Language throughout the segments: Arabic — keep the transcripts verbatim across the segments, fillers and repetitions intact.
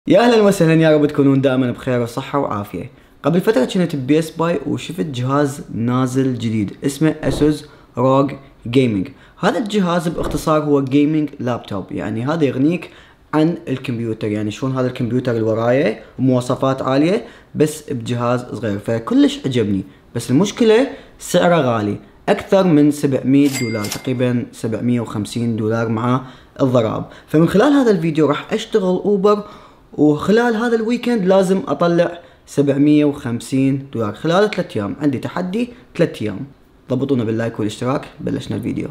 يا اهلا وسهلا، يا رب تكونون دائما بخير وصحة وعافية. قبل فترة كنت ببيس باي وشفت جهاز نازل جديد اسمه اسوس روج جيمنج. هذا الجهاز باختصار هو جيمنج لابتوب، يعني هذا يغنيك عن الكمبيوتر، يعني شلون هذا الكمبيوتر اللي وراي مواصفات عالية بس بجهاز صغير، فكلش عجبني. بس المشكلة سعره غالي، اكثر من سبعمية دولار، تقريبا سبعمية وخمسين دولار مع الضرائب. فمن خلال هذا الفيديو راح اشتغل اوبر، وخلال هذا الويكند لازم اطلع سبعمية وخمسين دولار خلال ثلاث ايام. عندي تحدي ثلاث ايام. ضبطونا باللايك والاشتراك. بلشنا الفيديو.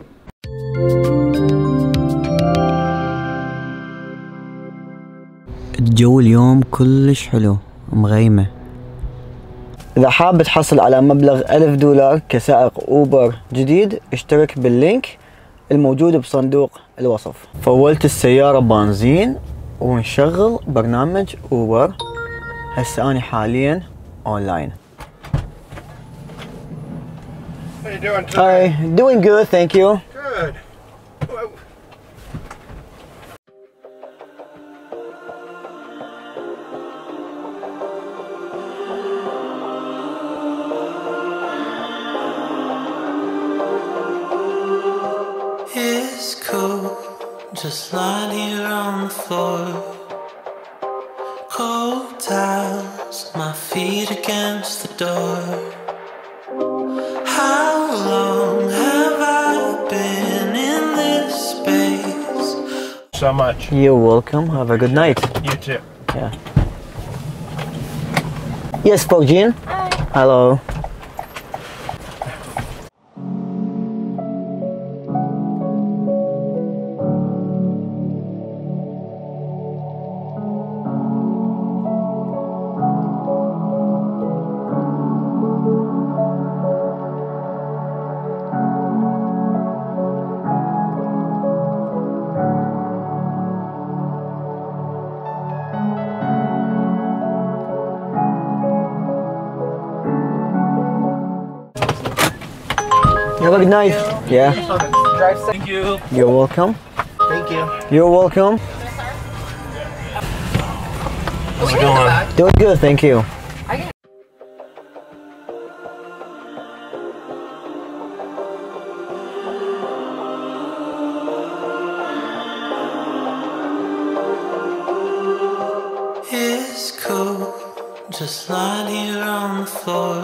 الجو اليوم كلش حلو، مغيمة. اذا حاب تحصل على مبلغ ألف دولار كسائق اوبر جديد، اشترك باللينك الموجود بصندوق الوصف. فولت السيارة بنزين ونشغل برنامج اوبر. هسه اني حاليا اونلاين. How you doing today? Hi, doing good, thank you. Good. Well, It's cool, just lying here on the floor. Cold towels, my feet against the door. How long have I been in this space? so much. You're welcome, have a good night. You too. Yeah. Yes, Pogin. Hi. Hello. You look nice. Yeah. Drive safe. Thank you. You're welcome. Thank you. You're welcome. How's it going? Doing good, thank you. It's cool, just lying here on the floor.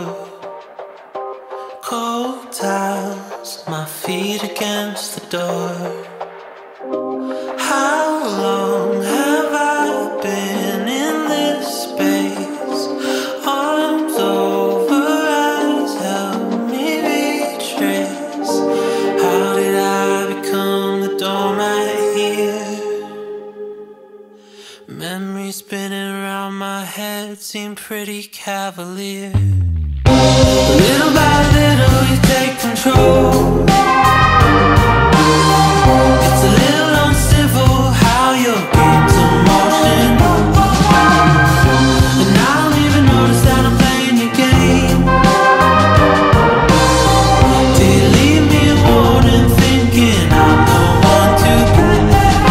Cold towels, my feet against the door. How long have I been in this space? Arms over eyes, help me retrace. How did I become the doormat here? Memories spinning around my head seem pretty cavalier. Little by little you take control. It's a little uncivil how your game's in motion. And I don't even notice that I'm playing your game. Do you leave me a warning thinking I'm the one to blame?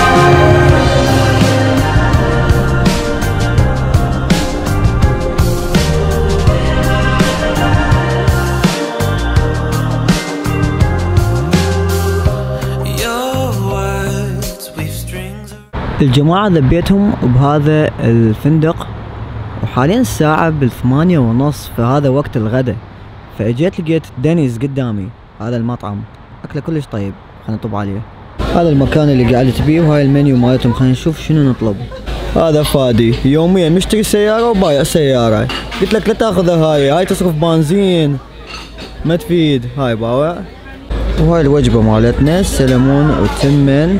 الجماعة ذبيتهم بهذا الفندق، وحاليا الساعة بالثمانية ونص، فهذا وقت الغداء. فاجيت لقيت دينيز قدامي، هذا المطعم اكله كلش طيب، خلينا نطب عليه. هذا المكان اللي قعدت بيه وهاي المنيو مالتهم، خلينا نشوف شنو نطلب. هذا فادي يوميا مشتري سيارة وبايع سيارة. قلت لك لا تاخذها، هاي هاي تصرف بنزين ما تفيد، هاي باوع. وهاي الوجبة مالتنا سلمون وتمن،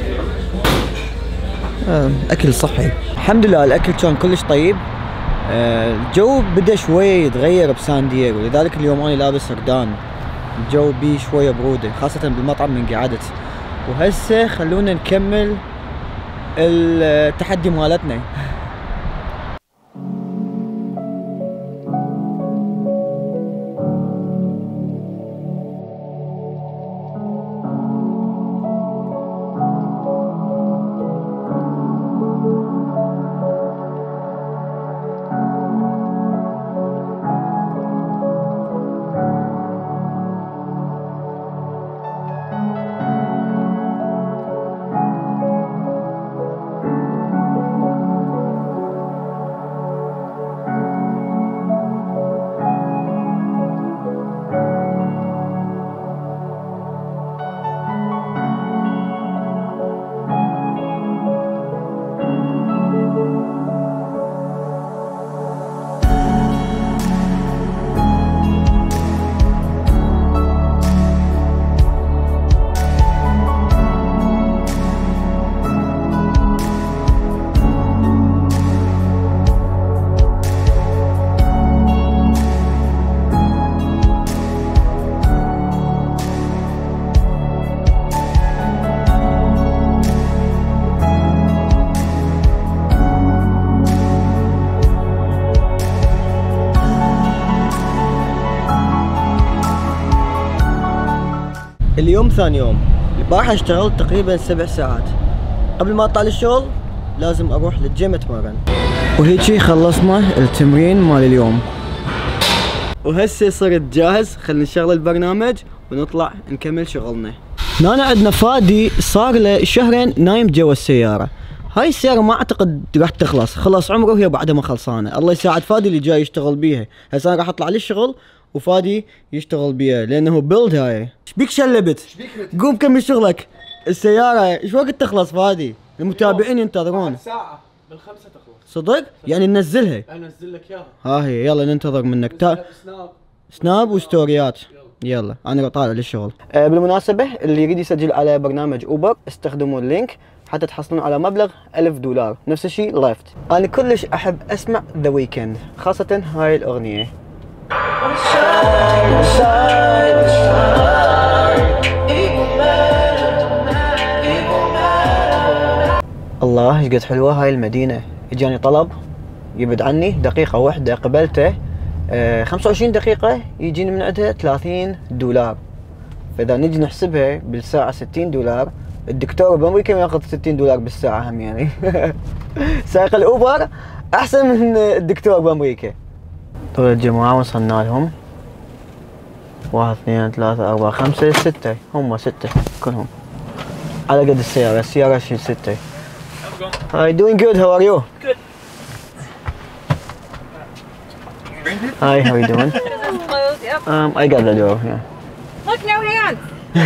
اكل صحي الحمد لله. الاكل كان كلش طيب. الجو بدا شويه يتغير بسان دييغو، لذلك اليوم انا لابس ردان. الجو بيه شويه بروده خاصه بالمطعم من قعدت. وهسه خلونا نكمل التحدي مالتنا. اليوم ثاني يوم. البارحة اشتغلت تقريبا سبع ساعات. قبل ما اطلع للشغل لازم اروح للجيم اتمرن. وهيجي خلصنا التمرين مال اليوم. وهسه صرت جاهز، خلينا نشغل البرنامج ونطلع نكمل شغلنا. هنا عندنا فادي صار له شهرين نايم جوا السيارة. هاي السيارة ما اعتقد راح تخلص، خلص عمره وهي بعدها ما خلصانة. الله يساعد فادي اللي جاي يشتغل بيها. هسه انا راح اطلع للشغل وفادي يشتغل بيها لانه بيلد هاي. ايش بيك شلبت؟ قوم كمل شغلك. السيارة ايش وقت تخلص فادي؟ المتابعين ينتظرون. ساعة بالخمسة تخلص. صدق؟ يعني ننزلها. انزل لك اياها. ها هي يلا ننتظر منك. تا... سناب سناب وستوريات. يلا انا طالع للشغل. أه بالمناسبة اللي يريد يسجل على برنامج اوبر استخدموا اللينك حتى تحصلون على مبلغ ألف دولار. نفس الشيء لايفت. انا كلش احب اسمع ذا ويكند، خاصة هاي الاغنية. الله ايش قد حلوة هاي المدينة. اجاني طلب يبعد عني دقيقة واحدة قبلته. آه خمسة وعشرين دقيقة يجيني من عندها ثلاثين دولار. فاذا نجي نحسبها بالساعة ستين دولار، الدكتور بامريكا ياخذ ستين دولار بالساعة هم يعني. سائق الاوبر احسن من الدكتور بامريكا. طول الجماعة وصلنا لهم. واحد اثنين ثلاثة أربعة خمسة ستة، هم ستة كلهم على قد السيارة. السيارة شيل ستة. Hi, doing good. How are you? Good. Hi, how are you doing? Closed, yep. Um, I got the door. Yeah. Look, no hands.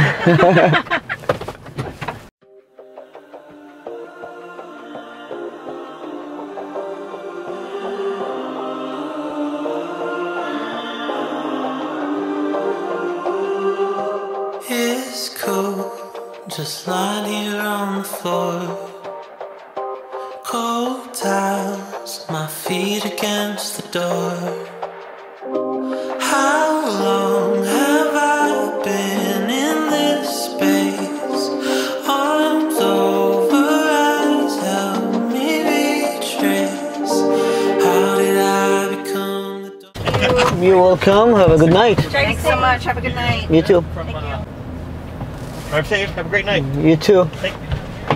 It's cool, just lying here on the floor. Cold towels, my feet against the door. How long have I been in this space? Arms over eyes, help me retrace. How did I become the dog? You're welcome. Have a good night. Thanks so much. Have a good night. You too. Thank you. Drive safe. Have a great night. You too. Thank you.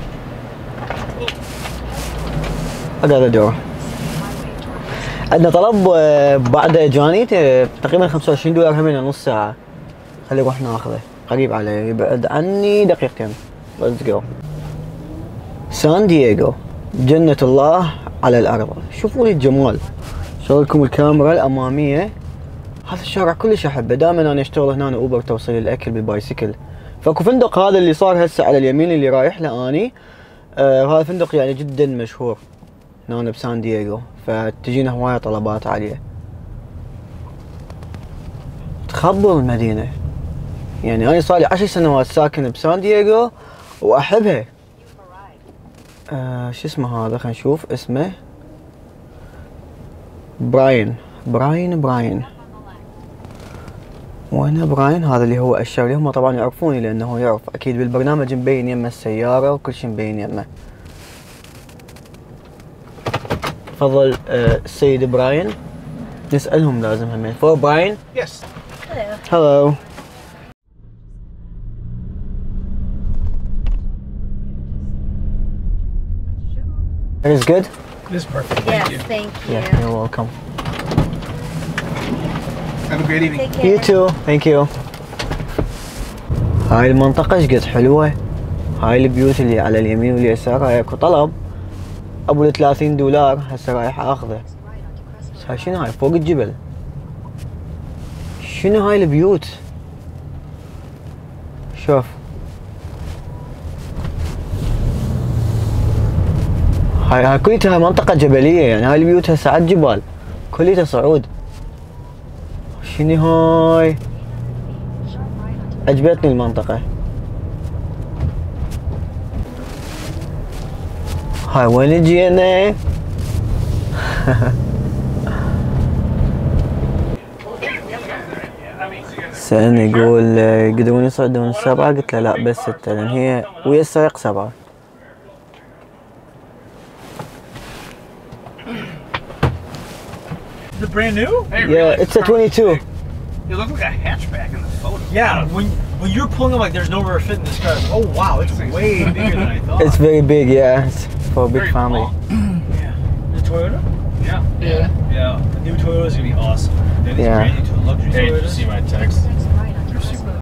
I got the door. عندنا طلب بعد جاني تقريبا خمسة وعشرين دولار همين نص ساعة. خلي نروح ناخذه. قريب علي، يبعد عني دقيقتين. Let's go. سان دييغو، جنة الله على الأرض. شوفوا لي الجمال. شغل لكم الكاميرا الأمامية. هذا الشارع كلش أحبه. دائما أنا أشتغل هنا أوبر توصيل الأكل بالبايسكل. فاكو فندق هذا اللي صار هسه على اليمين اللي رايح له أني. آه هذا فندق يعني جدا مشهور هنا بسان دييغو، فتجينا هواية طلبات عليه. تخبل المدينة. يعني أنا صار لي عشر سنوات ساكن بسان دييغو وأحبها. آه شو اسمه هذا؟ خلينا نشوف اسمه. براين براين براين وين براين؟ هذا اللي هو أشر لي. هم طبعا يعرفوني لأنه هو يعرف أكيد بالبرنامج مبين يمه السيارة وكل شيء مبين يمه. تفضل آه السيد براين. نسألهم لازم همين. For Brian? Yes. Hello. It is good? It is perfect. Yes, Thank you. thank you. Yeah, you're welcome. Have a great evening. Take care. You too. Thank you. هاي المنطقة ايش قد حلوة. هاي البيوت اللي على اليمين واليسار. هاي اكو طلب ابو ثلاثين دولار هسه رايح اخذه. بس هاي شنو هاي؟ فوق الجبل. شنو هاي البيوت؟ شوف. هاي هاي كلها منطقة جبلية، يعني هاي البيوت هسه على الجبال. كلها صعود. شنو هاي؟ عجبتني المنطقة. هاي وين جينا؟ سألني يقول يقدرون يصعدون السبعة؟ قلت له لا بس ستة، لأن هي ويا السائق سبعة. Is it brand new? Hey, Yeah, it's a twenty-two. It looks like a hatchback in the photo. Yeah, when when you're pulling up, like there's nowhere to fit in this car. Oh wow, it's way bigger than I thought. It's very big, yeah. It's for a big Very family. small. Yeah. The Toyota? Yeah. Yeah. Yeah. The new Toyota is gonna be awesome. And it's Yeah. brand new to a luxury Hey, Toyota. did you see my text? They're super.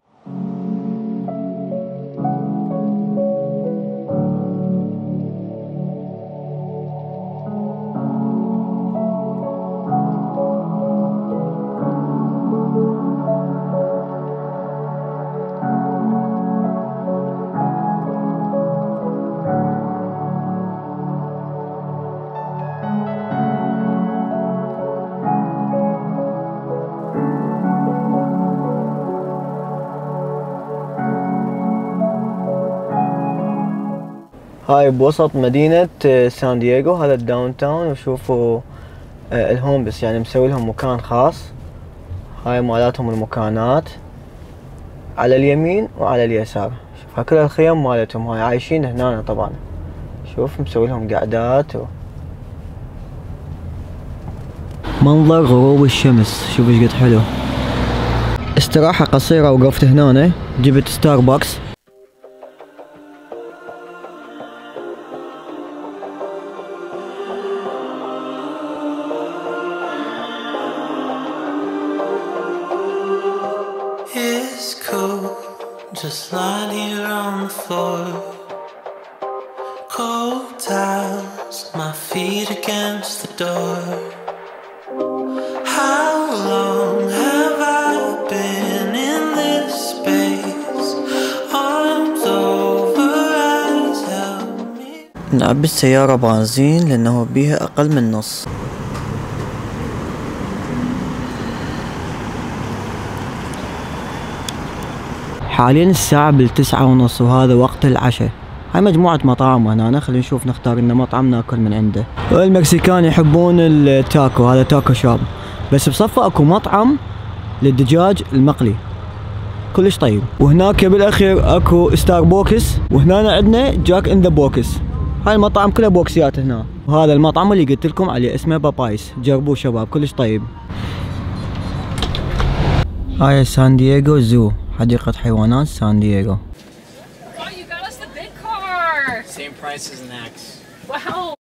هاي بوسط مدينة سان دييغو، هذا الداون تاون. وشوفوا الهوم بس يعني مسوي لهم مكان خاص. هاي مالاتهم المكانات على اليمين وعلى اليسار. شوف هاي كل الخيم مالتهم، هاي عايشين هنا طبعا. شوف مسوي لهم قعدات و... منظر غروب الشمس شوف ايش قد حلو. استراحة قصيرة وقفت هنا، جبت ستاربكس. It's cool, just lying here on the floor. Cold towels, my feet against the door. How long have I been in this space? Arms over eyes, help me. نعبي السيارة بنزين لأنه بيها أقل من نص. حاليا الساعة بالتسعة ونص وهذا وقت العشاء. هاي مجموعة مطاعم هنا، خلينا نشوف نختار لنا مطعم ناكل من عنده. المكسيكان يحبون التاكو، هذا تاكو شاب، بس بصفه اكو مطعم للدجاج المقلي كلش طيب. وهناك بالاخير اكو ستار بوكس، وهنا عندنا جاك ان ذا بوكس. هاي المطاعم كلها بوكسيات هنا. وهذا المطعم اللي قلت لكم عليه اسمه بابايس، جربوه شباب كلش طيب. هاي سان دييغو زو، حديقة حيوانات سان دييغو. Oh, you got us the big car. Same price as an X. Wow.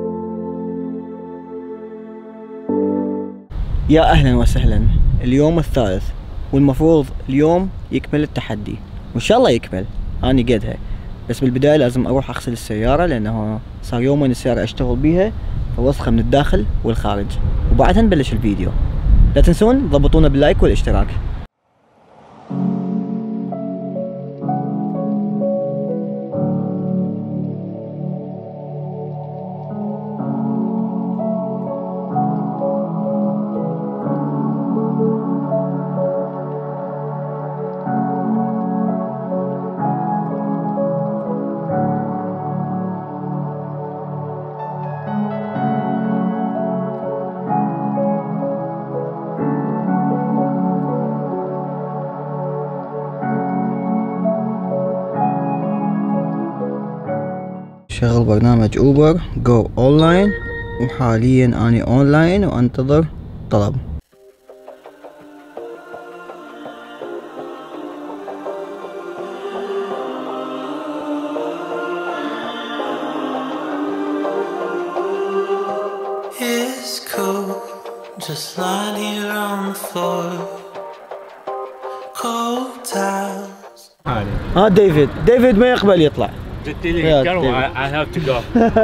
يا اهلا وسهلا. اليوم الثالث والمفروض اليوم يكمل التحدي، وان شاء الله يكمل. اني قدها، بس بالبداية لازم اروح اغسل السيارة لانه صار يومين السيارة اشتغل بيها فوسخة من الداخل والخارج، وبعدها نبلش الفيديو. لا تنسون ضبطونا باللايك والاشتراك. شغل برنامج اوبر جو اونلاين، وحاليا اني اونلاين وانتظر طلب. It's cool, just lying here on the floor. Cold towels. ها ديفيد، ديفيد ما يقبل يطلع. قلت لي يا كانوا طيب. I have to go.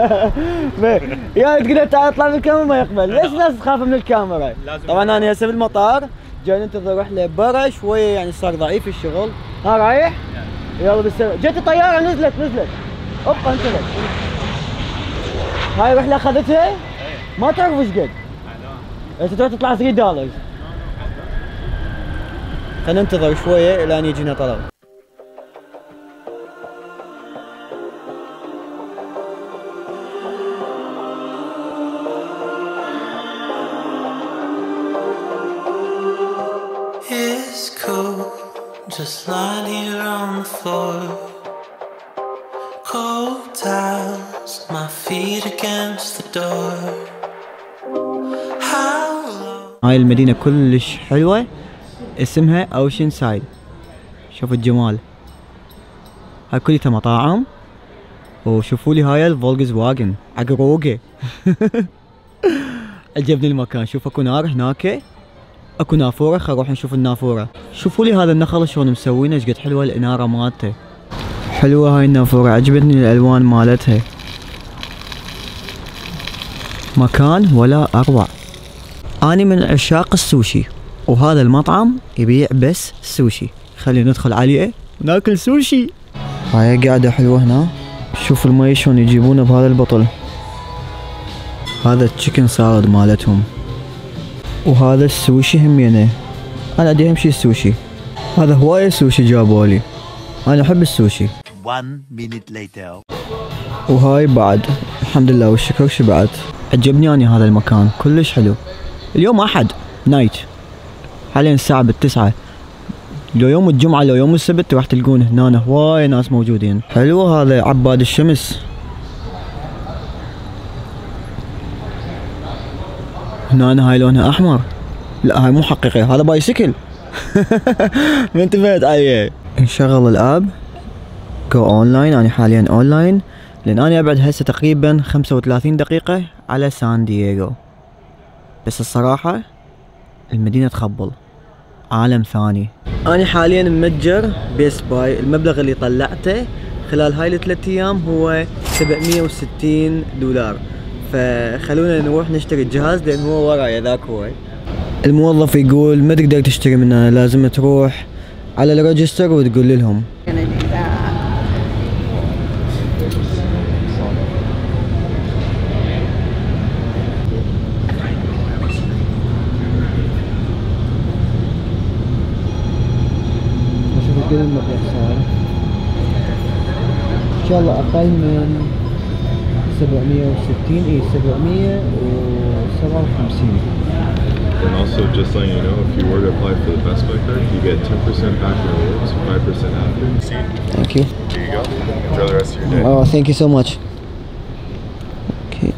يا تقول تعال اطلع من الكاميرا ما يقبل. ليش الناس تخاف من الكاميرا؟ طبعا انا هسه بالمطار جاي ننتظر رحله برا شويه، يعني صار ضعيف الشغل. ها رايح؟ يلا بالسلامه. جت الطياره نزلت نزلت. ابقى انتظر. هاي رحله اخذتها؟ ما تعرف ايش قد. انت تروح تطلع ثلاثة دولار. خلينا ننتظر شويه الى ان يجينا طلب. It's cool, just lying here on the floor. Cold towels, my feet against the door. How long? هاي المدينة كلش حلوة، اسمها اوشن سايد. شوف الجمال، هاي كلها مطاعم. وشوفوا لي هاي الفولكس واجن عقروقه. عجبني المكان. شوف اكو نار هناك، اكو نافوره. خل نروح نشوف النافوره. شوفوا لي هذا النخل شلون مسوينه، ايش قد حلوه الاناره مالته. حلوه هاي النافوره، عجبتني الالوان مالتها. مكان ولا اروع. اني من عشاق السوشي، وهذا المطعم يبيع بس سوشي. خلينا ندخل عليه وناكل سوشي. هاي قاعده حلوه هنا. شوف المي شلون يجيبونه بهذا البطل. هذا التشيكن سالاد مالتهم، وهذا السوشي همينه. انا عندي اهم شي السوشي. هذا هواية سوشي جابولي، انا احب السوشي. one minute later. وهاي بعد الحمد لله والشكر شبعت. عجبني اني هذا المكان كلش حلو. اليوم احد نايت، حاليا الساعة بالتسعة. لو يوم الجمعة لو يوم السبت راح تلقون هنا هواي ناس موجودين. حلو هذا عباد الشمس. هنا هاي لونها احمر. لا هاي مو حقيقية، هذا بايسكل. ما انتبهت عليه. نشغل الاب جو اونلاين. انا حاليا اونلاين لان انا ابعد هسه تقريبا خمسة وثلاثين دقيقة على سان دييغو. بس الصراحة المدينة تخبل، عالم ثاني. انا حاليا متجر بيست باي. المبلغ اللي طلعته خلال هاي الثلاث ايام هو سبعمية وستين دولار. فخلونا نروح نشتري الجهاز لان هو ورايا ذاك هو. الموظف يقول ما تقدر تشتري من هنا، لازم تروح على الريجستر وتقول لهم. شوف قد المبلغ صار. ان شاء الله اقل من سبعمية وستين. اي سبعمية وسبعة وخمسين. And also, just letting you know, if you were to apply for the Best Buy card, you get ten percent back in rewards, five percent after. Thank you. Here you go. Enjoy the rest of your day. Oh, thank you so much. Okay.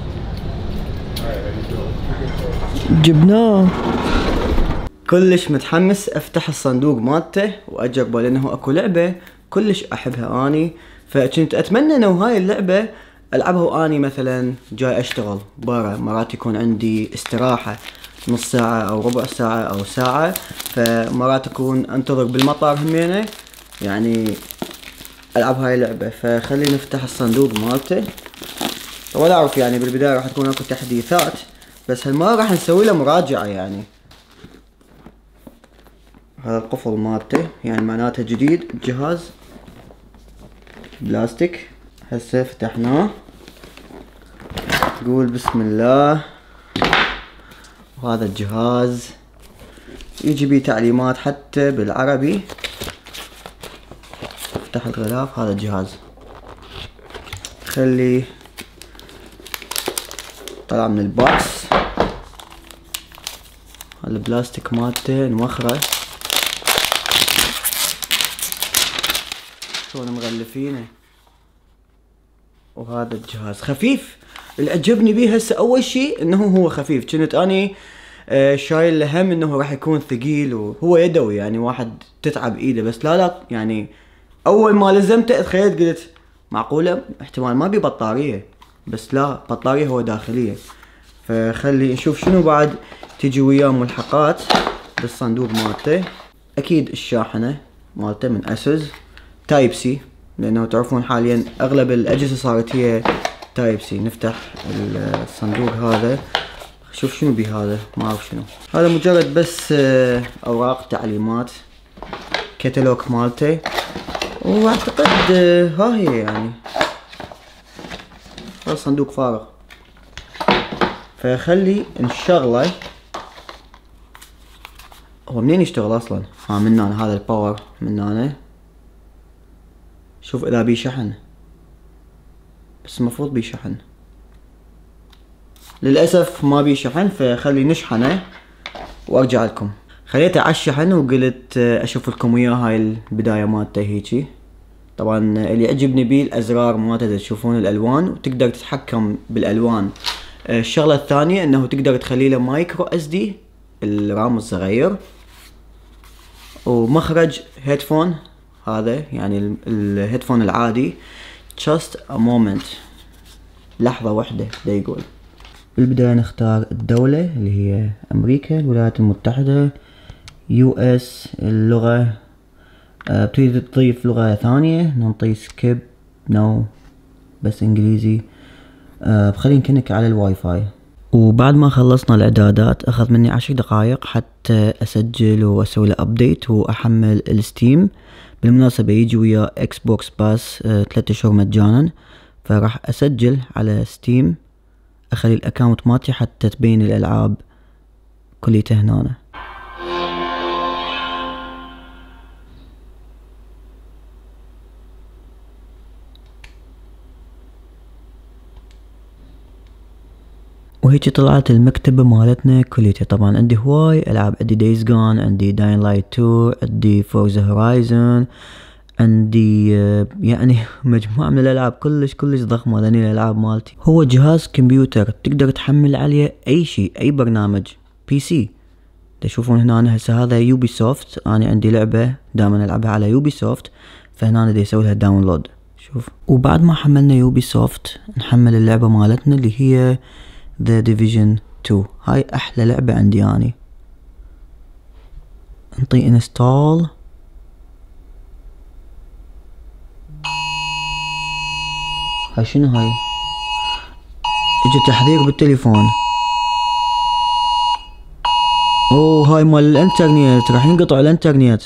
جبناه. كلش متحمس افتح الصندوق مالته واجربه لانه اكو لعبة كلش احبها اني. فكنت اتمنى انه هاي اللعبة العبها واني مثلا جاي اشتغل برا. مرات يكون عندي استراحة نص ساعة او ربع ساعة او ساعة، فمرات اكون انتظر بالمطار همينه يعني العب هاي اللعبة. فخلينا نفتح الصندوق مالته. ولا اعرف يعني بالبداية راح تكون اكو تحديثات، بس هالمرة راح نسوي له مراجعة يعني. هذا القفل مالته يعني معناته جديد الجهاز. بلاستيك. هسه فتحناه. تقول بسم الله. وهذا الجهاز يجي بيه تعليمات حتى بالعربي. افتح الغلاف. هذا الجهاز خلي طلع من البوكس. هذا البلاستيك مالته نوخره. شلون مغلفينه. وهذا الجهاز خفيف. اللي عجبني بيه هسه اول شيء انه هو خفيف. كنت اني آه شايل هم انه راح يكون ثقيل وهو يدوي يعني واحد تتعب ايده، بس لا لا يعني اول ما لزمته تخيلت قلت معقولة احتمال ما بي بطارية، بس لا بطارية هو داخلية. فخلي نشوف شنو بعد تيجي وياه ملحقات بالصندوق مالته. اكيد الشاحنة مالته من اسوس تايب سي، لانه تعرفون حاليا اغلب الاجهزة صارت هي تايب سي. نفتح الصندوق هذا. شوف شنو بي هذا، ما اعرف شنو هذا. مجرد بس اوراق تعليمات كتالوج مالته. واعتقد ها هي يعني هذا الصندوق فارغ. فخلي نشغله. هو منين يشتغل اصلا؟ ها من هنا. هذا الباور من هنا. شوف اذا بيه شحن، بس المفروض بيه شحن. للأسف ما بيه شحن، فخلي نشحنه وارجع لكم. خليته على الشحن وقلت اشوف لكم وياه هاي البداية مالته هيجي. طبعا اللي يعجبني بيه الازرار مالته، تشوفون الالوان وتقدر تتحكم بالالوان. الشغلة الثانية انه تقدر تخلي له مايكرو اس دي الرام الصغير، ومخرج هيدفون هذا يعني الهيدفون العادي. just a moment، لحظة واحدة دا يقول. بالبداية نختار الدولة اللي هي أمريكا الولايات المتحدة. يو اس اللغة، أه بتريد تضيف لغة ثانية ننطي سكيب نو بس انجليزي. أه بخلي نكنك على الواي فاي. وبعد ما خلصنا الاعدادات اخذ مني عشر دقائق حتى اسجل واسوي له ابديت واحمل الستيم. بالمناسبة يجي ويا اكس بوكس باس أه ثلاثة اشهر مجانا، فراح اسجل على ستيم اخلي الاكاونت مالتي حتى تبين الالعاب كليته هنا. وهيك طلعت المكتبة مالتنا كليتها. طبعا عندي هواي العاب، عندي دايز جون، عندي داين لايت تو، عندي فورزا هورايزون، عندي يعني مجموعة من الالعاب كلش كلش ضخمة. لاني الالعاب مالتي هو جهاز كمبيوتر تقدر تحمل عليه اي شيء، اي برنامج بي سي. تشوفون هنا هسه هذا يوبي سوفت، انا عندي لعبة دائما العبها على يوبي سوفت، فهنا بدي اسوي لها داونلود. شوف، وبعد ما حملنا يوبي سوفت نحمل اللعبة مالتنا اللي هي The Division تو. هاي احلى لعبة عندي اني. نطي انستال. هاي شنو هاي؟ اجى تحذير بالتليفون. اوه هاي مال الانترنت، راح ينقطع الانترنت.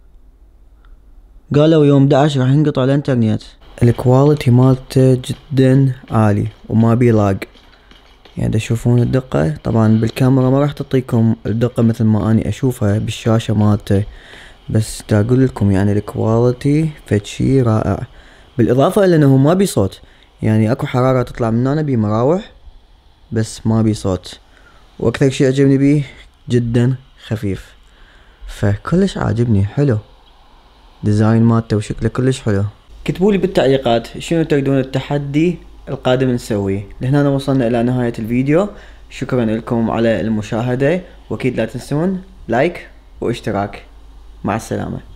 قالوا يوم احد عشر راح ينقطع الانترنت. الكواليتي مالته جدا عالي وما بي لاج. يعني تشوفون الدقة، طبعا بالكاميرا ما راح تعطيكم الدقة مثل ما اني اشوفها بالشاشة مالته، بس دا اقول لكم يعني الكواليتي فد شي رائع. بالاضافة الى انه ما بي صوت، يعني اكو حرارة تطلع من هنا بي مراوح بس ما بي صوت. واكثر شي عجبني بيه جدا خفيف، فكلش عاجبني. حلو ديزاين مالته وشكله كلش حلو. كتبولي بالتعليقات شنو تريدون التحدي القادم نسويه. لهنا وصلنا الى نهاية الفيديو. شكرا لكم على المشاهدة، واكيد لا تنسون لايك واشتراك. مع السلامة.